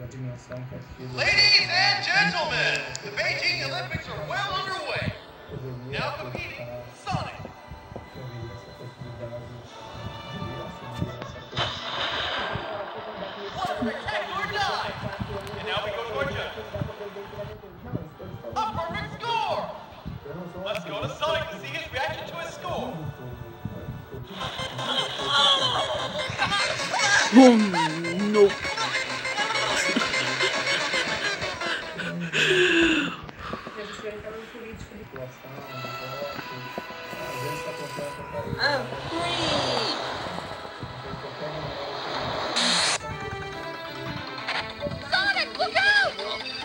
Ladies and gentlemen, the Beijing Olympics are well underway. Now competing, Sonic. What a spectacular dive! And now we go to our judges. A perfect score! Let's go to Sonic to see his reaction to his score. Oh, no. Oh, great! Sonic, look out!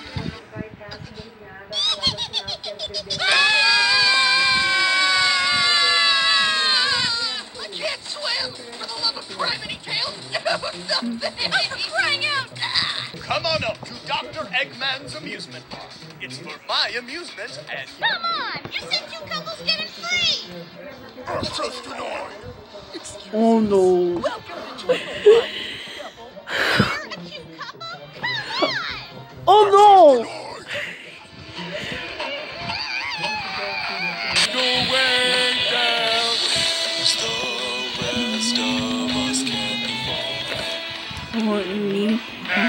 I can't swim! For the love of criminy tails, do something! I'm crying out! Come on up to Dr. Eggman's amusement park. It's for my amusement and... Come on! You said two couples getting free! I'm just annoyed. Oh no. Welcome to You're a cute couple? Come on! Oh no. Go way down. The rest of us can't What you mean?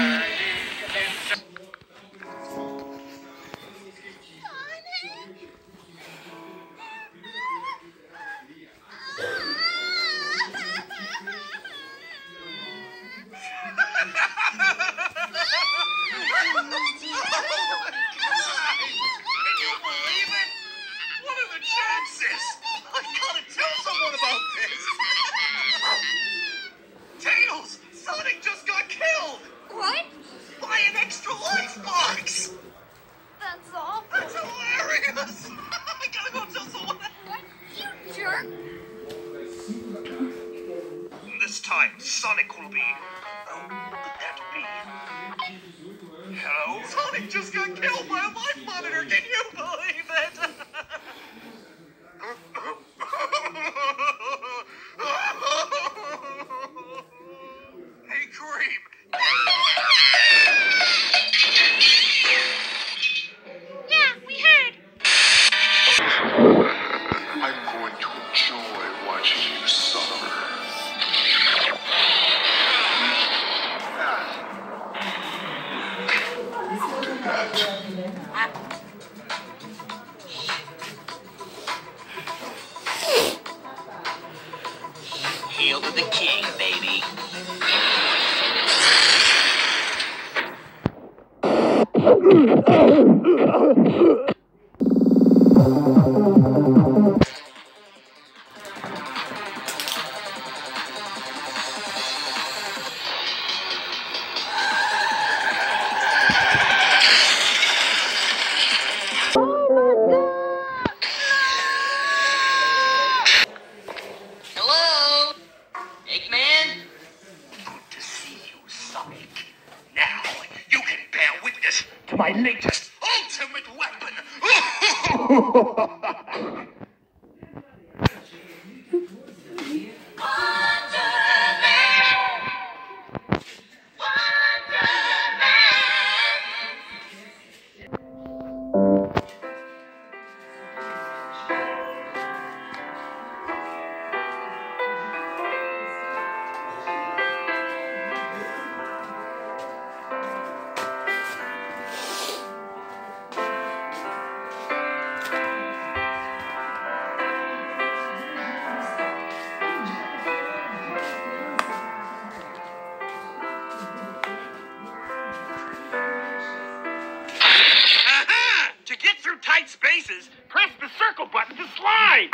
Tails! Sonic just got killed! What? By an extra lunchbox! That's awful. That's hilarious! I gotta go tell someone. What? You jerk! This time, Sonic will be... Oh, could that be? Hello? Sonic just got killed by a life monitor! Can you believe it? Hey, Cream! Yeah, we heard. I'm going to enjoy watching you suffer. Who did that? Hail to the king, baby. Hello? Eggman? Good to see you, Sonic. Now, you can bear witness to my latest ultimate weapon! To get through tight spaces, press the circle button to slide!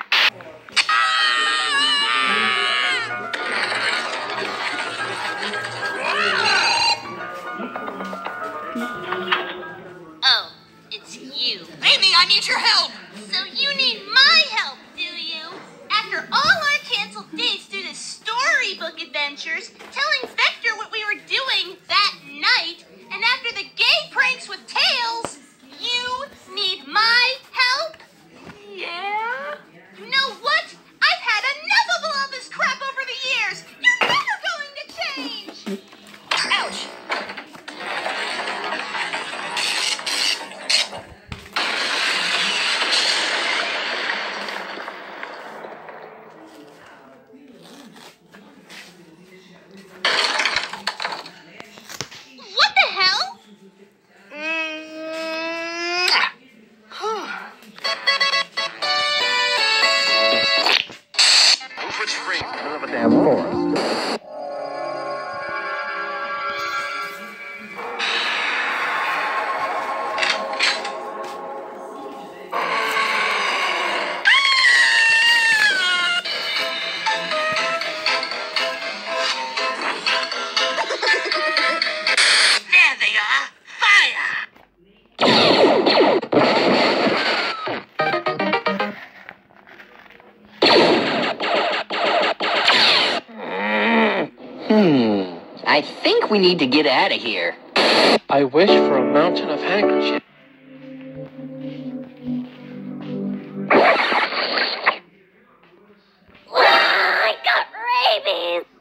Oh, it's you. Amy, I need your help! So you need my help, do you? After all our canceled dates due to storybook adventures, telling Vector what we were doing that night, and after the gay pranks with Tails, you need my help? Yeah? You know what? I've had enough of all this crap we need to get out of here. I wish for a mountain of handkerchiefs. I got rabies.